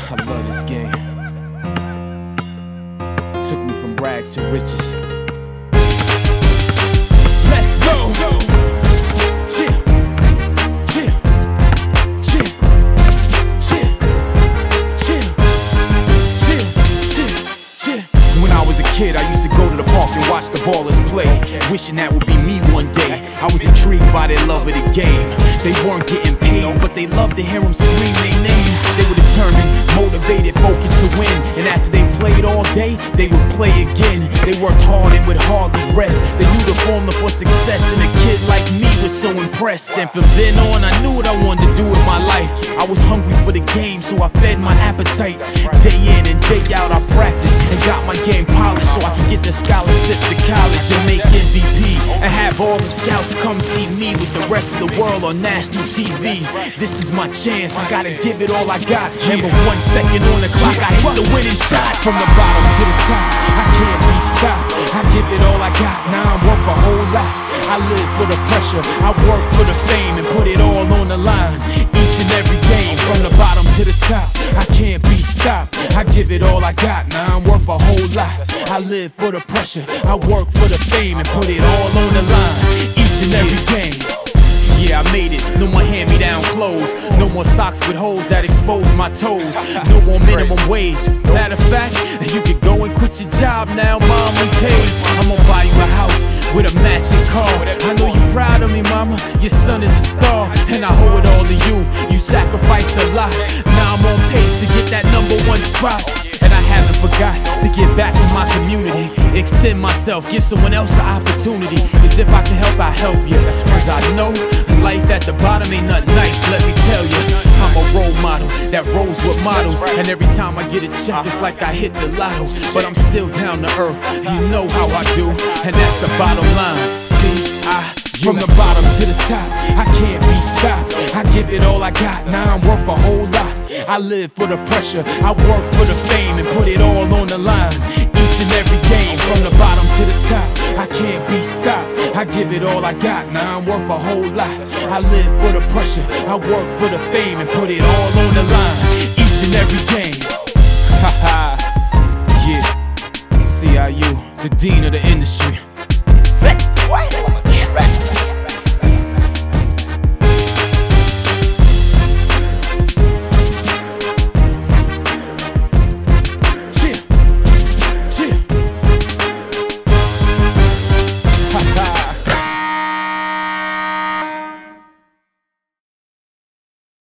I love this game. Took me from rags to riches. Let's go. Chill, chill, chill, chill, chill, chill, chill, chill. When I was a kid, I used to go to the park and watch the ballers play, wishing that would be me one day. I was intrigued by their love of the game. They weren't getting paid, but they loved to hear them scream their name. They were determined, motivated, focused to win. And after they played all day, they would play again. They worked hard and would hardly rest. They knew the formula for success, and a kid like me was so impressed. And from then on, I knew what I wanted to do with my life. I was hungry for the game, so I fed my appetite. Day in and day out, I practiced and got my game polished, so I could get the scholarship to college and make MVP, and have all the scouts come see me with the rest of the world on national TV. This is my chance, I gotta give it all I got. Remember 1 second on the clock, I hit the winning shot. From the bottom to the top, I can't be stopped. I give it all I got, now I'm worth a whole lot. I live for the pressure, I work for the fame, and put it all on the line. Each and every game, from the bottom to the top, I can't be stopped. I give it all I got, now I'm worth a whole lot. I live for the pressure, I work for the fame, and put it all on the line. Each and every game. Yeah, I made it. No more hand-me-down clothes. No more socks with holes that expose my toes. No more minimum wage. Matter of fact, you could go and quit your job now, mom, and pay. I'm gonna buy you a house with a matching car. I know you're proud of me, mama. Your son is a star, and I owe it all to you. You sacrificed a lot. Now I'm on pace to get that #1 spot. And I haven't forgot to give back to my community, extend myself, give someone else an opportunity. Cause if I can help, I help you. Cause I know life at the bottom ain't nothing nice, let me tell you. I'm a role model that rolls with models, and every time I get a check, it's like I hit the lotto. But I'm still down to earth, you know how I do, and that's the bottom line. C.I.U. From the bottom to the top, I can't be stopped. I give it all I got, now I'm worth a whole lot. I live for the pressure, I work for the fame, and put it all on the line. Each and every game, from the bottom to the top, I can't be stopped. I give it all I got, now I'm worth a whole lot. I live for the pressure, I work for the fame, and put it all on the line. Each and every game. Haha, yeah, C.I.U, the dean of the industry.